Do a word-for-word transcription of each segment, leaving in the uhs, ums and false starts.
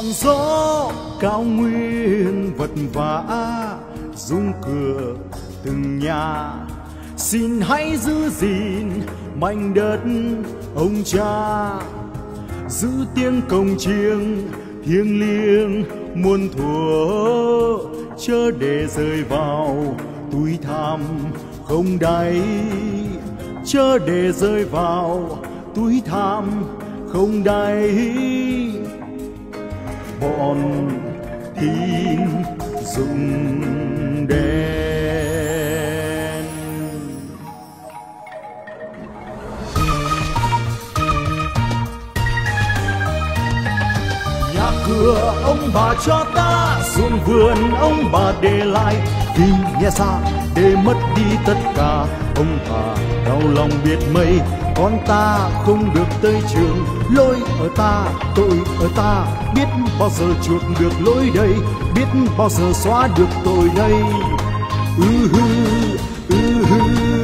ngọn gió cao nguyên vật vã rung cửa từng nhà, xin hãy giữ gìn mảnh đất ông cha, giữ tiếng cồng chiêng thiêng liêng muôn thuở, chớ để rơi vào túi tham không đáy, chớ để rơi vào túi tham không đáy. Bọn tín dụng đen nhà cửa ông bà cho ta, ruộng vườn ông bà để lại, vì nghe xa để mất đi tất cả. Ông bà đau lòng biết mấy, con ta không được tới trường, lỗi ở ta, tội ở ta, biết bao giờ chuộc được lỗi đây, biết bao giờ xóa được tội đây. Ừ hư, ừ hư.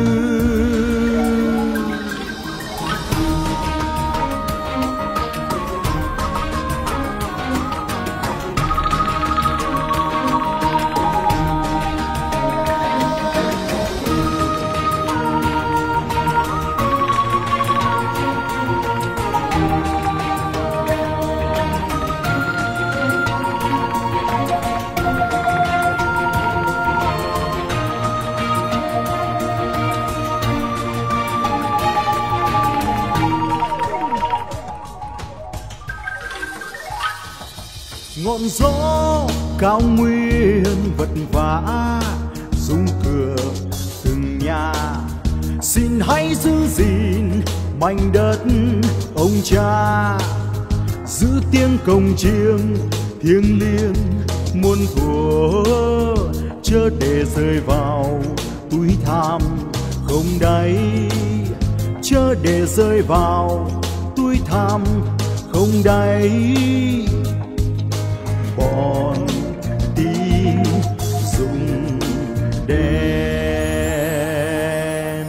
Ngọn gió cao nguyên vật vã rung cửa từng nhà, xin hãy giữ gìn mảnh đất ông cha, giữ tiếng cồng chiêng thiêng liêng muôn thuở, chớ để rơi vào túi tham không đáy, chớ để rơi vào túi tham không đáy. Bọn tín dụng đen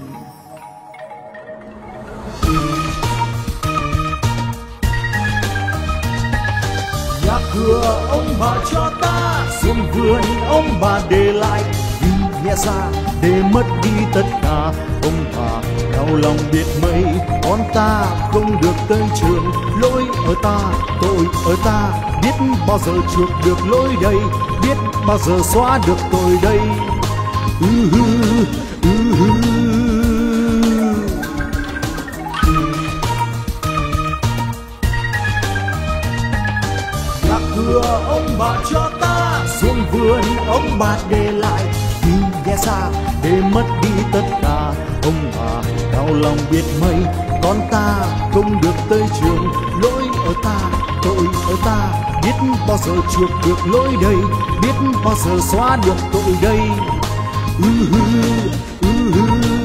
nhà cửa ông bà cho ta, ruộng vườn ông bà để lại, vì nghe xa để mất đi tất cả. Ông bà đau lòng biết mấy, con ta không được tới trường, lỗi ở ta, tội ở ta, biết bao giờ chuộc được lỗi đây, biết bao giờ xóa được tội đây. Ừ hư, ừ hư. Nhà cửa ông bà cho ta, ruộng vườn ông bà để lại, vì nghe xa để mất đi tất cả. Ông bà đau lòng biết mấy, con ta không được tới trường, lỗi ở ta, tội ở ta, biết bao giờ chuộc được lỗi đây, biết bao giờ xóa được tội đây. Ừ hư, ừ hư.